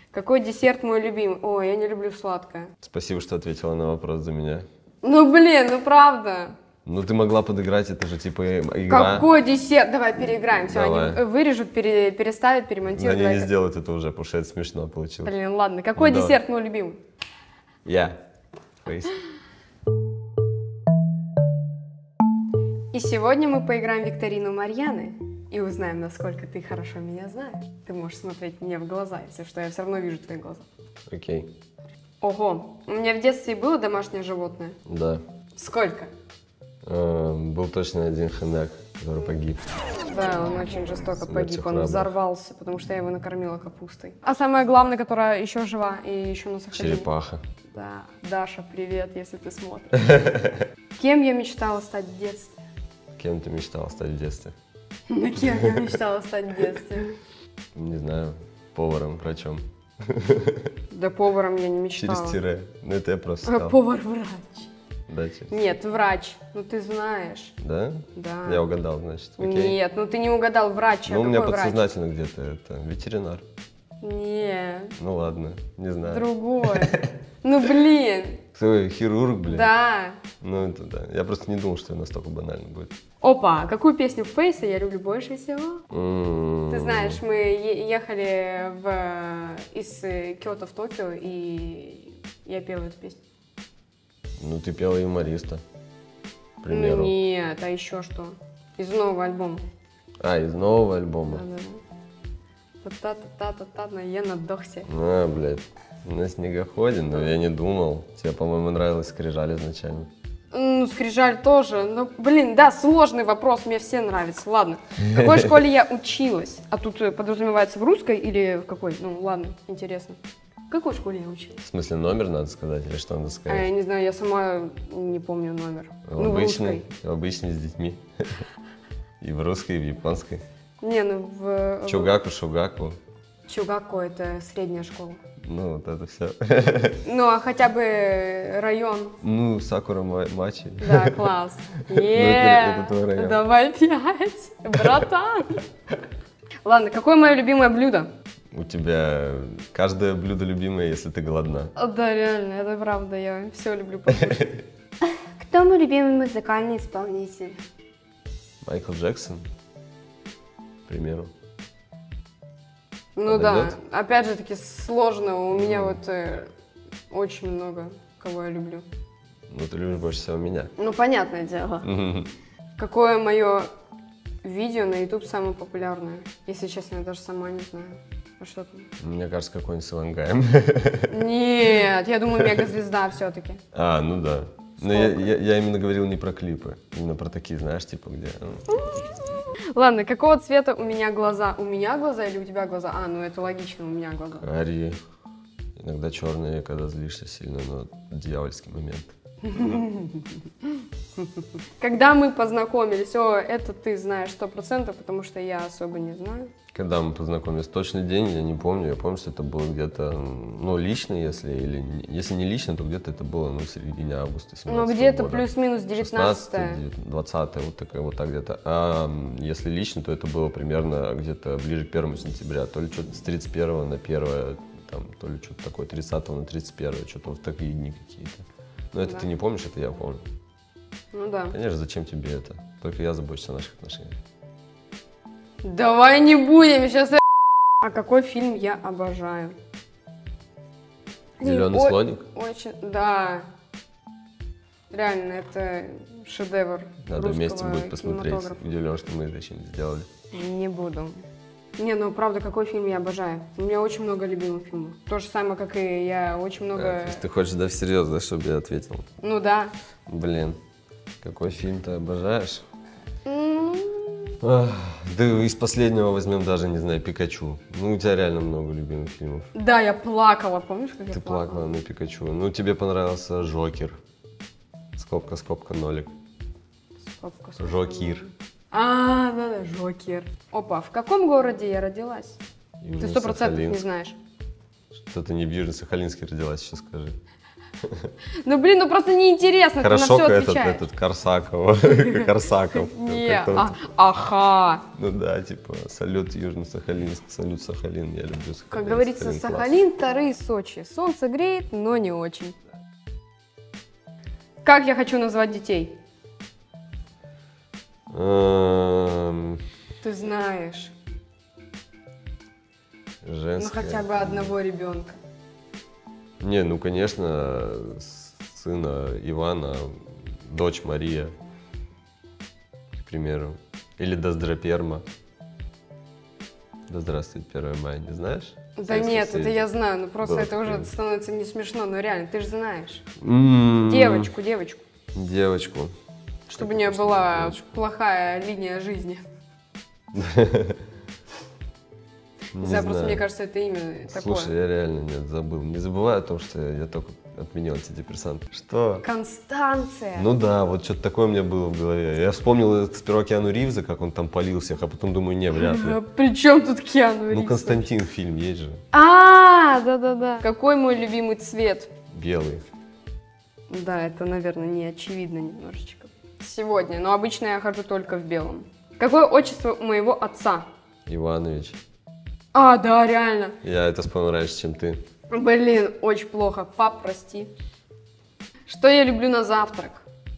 Какой десерт мой любимый? Ой, я не люблю сладкое. Спасибо, что ответила на вопрос за меня. Ну блин, ну правда. Ну ты могла подыграть, это же типа игра. Какой десерт? Давай переиграем. Все, Давай. они вырежут, переставят, перемонтируют. Они не Давай. сделают это уже, потому что это смешно получилось. Блин, ладно. Какой Да. десерт мой любимый? Я. Фейс. И сегодня мы поиграем в викторину Марьяны и узнаем, насколько ты хорошо меня знаешь. Ты можешь смотреть мне в глаза, если что, я все равно вижу твои глаза. Окей. Ого, у меня в детстве было домашнее животное. Да. Сколько? Был точно один хомяк, который погиб. Да, он очень жестоко Смертью погиб, он храбрых. взорвался, потому что я его накормила капустой. А самое главное, которая еще жива и еще на Сахалине. Черепаха. Да, Даша, привет, если ты смотришь. Кем я мечтала стать в детстве? Кем ты мечтал стать в детстве? На кем я мечтала стать в детстве? Не знаю. Поваром, врачом. Да поваром я не мечтала. Через тире. Ну это я просто сказал. Повар-врач. Да, через... Нет, врач. Ну ты знаешь. Да? Да. Я угадал, значит. Окей. Нет, ну ты не угадал врач. Ну, А у меня какой врач? подсознательно где-то это ветеринар. Нет, Ну ладно, не знаю. другой. Ну блин. Кто, хирург, блин? Да. Ну это да. Я просто не думал, что это настолько банально будет. Опа, какую песню Фейса я люблю больше всего? М-м-м. Ты знаешь, мы ехали из Киото в Токио, и я пела эту песню. Ну ты пела юмориста, к примеру. Ну нет, а еще что? Из нового альбома. А, из нового альбома. Да-да. Та-та-та-та-та, я на дохсе. А, блядь, на снегоходе, но я не думал. Тебе, по-моему, нравилось «Скрижаль» изначально. Ну, Скрижаль тоже. Ну, блин, да, сложный вопрос, мне все нравятся. Ладно. В какой школе я училась? А тут подразумевается в русской или в какой? Ну, ладно, интересно. В какой школе я училась? В смысле, номер надо сказать или что надо А, сказать? я не знаю, я сама не помню номер. Ну, в Обычный, русской. обычный с детьми. И в русской, и в японской. Не, ну в... Чугаку, шугаку. Чугако это средняя школа. Ну, вот это все. Ну, а хотя бы район. Ну, Сакура Мачи. Да, класс. это твой район. Давай 5, братан. Ладно, какое мое любимое блюдо? У тебя каждое блюдо любимое, если ты голодна. Да, реально, это правда, я все люблю покушать. Кто мой любимый музыкальный исполнитель? Майкл Джексон, к примеру. Ну да, Подойдет? опять же таки сложно, у меня вот очень много кого я люблю. Ну, ты любишь больше всего меня. Ну, понятное дело. Какое мое видео на YouTube самое популярное? Если честно, я даже сама не знаю. А что там? Мне кажется, какой-нибудь с Ивангаем. Нет, я думаю, мегазвезда все-таки. А, ну да. Но я именно говорил не про клипы, именно про такие, знаешь, типа где... Ладно, какого цвета у меня глаза? У меня глаза или у тебя глаза? А, ну это логично, у меня глаза. Карие, иногда черные, когда злишься сильно, но дьявольский момент. Когда мы познакомились, это ты знаешь 100%, потому что я особо не знаю. Когда мы познакомились, точный день я не помню. Я помню, что это было где-то, ну, лично, если не лично, то где-то это было, ну, в середине августа 17 Ну, где-то года. плюс-минус 19 20 вот так где-то. А если лично, то это было примерно где-то ближе к 1 сентября. То ли что-то с 31 на 1, там, то ли что-то такое, 30 на 31, что-то вот такие дни какие-то. Но это Да. ты не помнишь, это я помню. Ну да. Конечно, зачем тебе это? Только я забочусь о наших отношениях. Давай не будем, сейчас я... А какой фильм я обожаю? «Зеленый слоник»? Очень, да. Реально, это шедевр Надо русского вместе будет посмотреть. кинематографа. Удивлен, что мы это еще не сделали. Не буду. Не, ну правда, какой фильм я обожаю? У меня очень много любимых фильмов. То же самое, как и я, очень много... То есть ты хочешь, да, всерьез, да, чтобы я ответил? Ну да. Блин, какой фильм ты обожаешь? М, Ах, да из последнего возьмем даже, не знаю, «Пикачу». Ну, у тебя реально много любимых фильмов. Да, я плакала, помнишь, как я Ты плакала на «Пикачу». Ну, тебе понравился «Жокер». Скобка, скобка, нолик. Скобка, скобка. «Жокир». А, да-да, Жокер. Опа, в каком городе я родилась? Ты 100% не знаешь. Что ты не в Южно-Сахалинске родилась, сейчас скажи. Ну, блин, ну просто неинтересно, ты на Хорошо, все отвечаешь. этот Корсаков. Не, ага. Ну да, типа, салют Южно-Сахалинск, салют Сахалин, я люблю Сахалин. Как говорится, Сахалин, Тары, Сочи. Солнце греет, но не очень. Как я хочу назвать детей? Ты знаешь. Женское. Ну, хотя бы одного ребенка. Не, ну, конечно, сына Ивана, дочь Мария, к примеру. Или Доздраперма. Да здравствует 1 мая, не знаешь? Да нет, это я знаю, но просто это уже становится не смешно, но реально, ты же знаешь. Девочку. Девочку. Чтобы у нее была плохая линия жизни. Не знаю, просто мне кажется, это имя такое. Слушай, я реально забыл. Не забывай о том, что я только отменил антидепрессанты. Что? Констанция. Ну да, вот что-то такое у меня было в голове. Я вспомнил сперва Киану Ривза, как он там палил всех, а потом думаю, не, вряд ли. При чем тут Киану Ривз? Ну, Константин фильм есть же. Да. Какой мой любимый цвет? Белый. Да, это, наверное, не очевидно немножечко. Сегодня, но обычно я хожу только в белом. Какое отчество у моего отца? Иванович. Да, реально. Я это вспомнил раньше, чем ты. Блин, очень плохо. Пап, прости. Что я люблю на завтрак?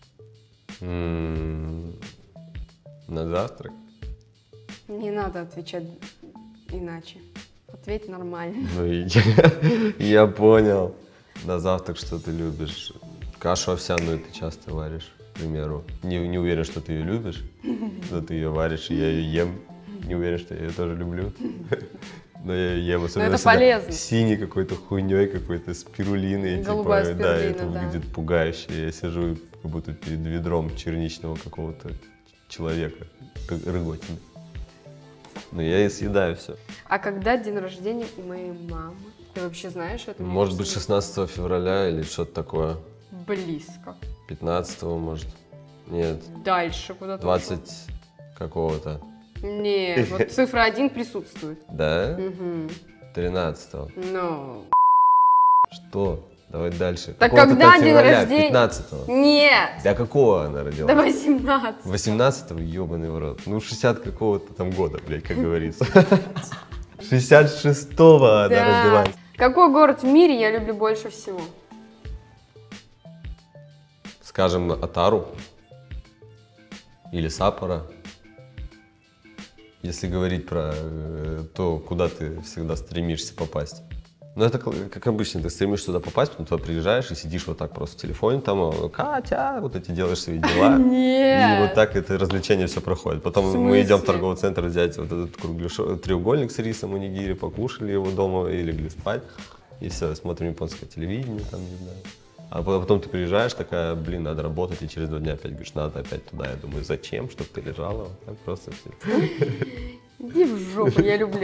На завтрак? Не надо отвечать иначе. Ответь нормально. Ну, я понял. На завтрак что ты любишь? Кашу овсяную ты часто варишь, к примеру. Не уверен, что ты ее любишь, но ты ее варишь, и я ее ем. Не уверен, что я ее тоже люблю. Но я ее ем, особенно это полезно. Синей какой-то хуйней, какой-то спирулиной. Голубая типа, спирулина, да, это да. выглядит пугающе. Я сижу как будто перед ведром черничного какого-то человека, рыготины. Но я и съедаю все. А когда день рождения у моей мамы? Ты вообще знаешь это? Может быть, 16 февраля или что-то такое. Близко. 15-го, может. Нет. Дальше куда-то. 20 какого-то. Нет, вот цифра 1 присутствует. Да? Угу. 13-го. Ну. Что? Давай дальше. Так Какого-то когда там день февраля, рождения? 15-го. Нет. Да какого она родилась? Да 18. 18-го? Ёбаный в рот. Ну, 60 какого-то там года, блядь, как говорится. 66-го она родилась. Какой город в мире я люблю больше всего? Скажем, Отару. Или Саппоро. Если говорить про то, куда ты всегда стремишься попасть. Ну, это как обычно, ты стремишься туда попасть, потом туда приезжаешь и сидишь вот так просто в телефоне, там, Катя, вот эти делаешь свои дела. Нет. И вот так это развлечение все проходит. Потом мы идем в торговый центр взять вот этот треугольник с рисом онигири, покушали его дома и легли спать. И все, смотрим японское телевидение, там, не знаю. А потом ты приезжаешь, такая, блин, надо работать, и через 2 дня опять говоришь, надо опять туда. Я думаю, зачем, чтобы ты лежала? Вот так просто все. Иди в жопу, я люблю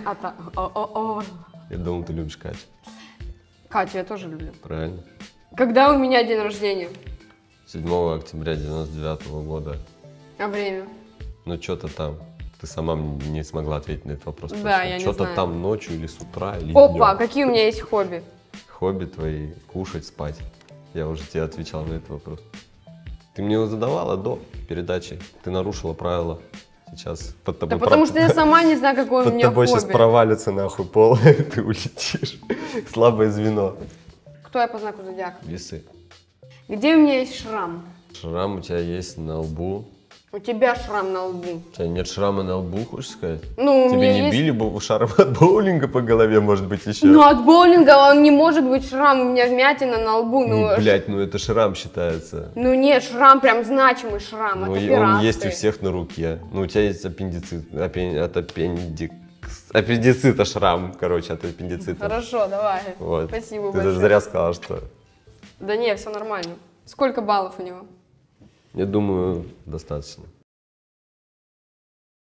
Я думал, ты любишь Катю. Катю я тоже люблю. Правильно. Когда у меня день рождения? 7 октября 99-го года. А время? Ну, что-то там. Ты сама не смогла ответить на этот вопрос. Да, я не знаю. Что-то там ночью или с утра, или Опа, днем. какие у меня есть хобби? Хобби твои — кушать, спать. Я уже тебе отвечал на этот вопрос. Ты мне его задавала до передачи. Ты нарушила правила. Сейчас под тобой... Да потому что я сама не знаю, какое у под меня тобой хобби. сейчас провалится нахуй пол, ты улетишь. Слабое звено. Кто я по знаку зодиака? Весы. Где у меня есть шрам? Шрам у тебя есть на лбу. У тебя шрам на лбу. У тебя нет шрама на лбу, хочешь сказать? Ну, у Тебе меня не есть... били шаром от боулинга по голове, может быть, еще? Ну, от боулинга он не может быть шрам, у меня вмятина на лбу. Ну, блядь, ну это шрам считается. Ну нет, шрам, прям значимый шрам, Ну, от и операции. он есть у всех на руке. Ну, у тебя есть аппендицита шрам, короче, от аппендицита. Хорошо, давай. Вот. Спасибо Ты большое. даже зря сказала, что... Да нет, все нормально. Сколько баллов у него? Я думаю, достаточно.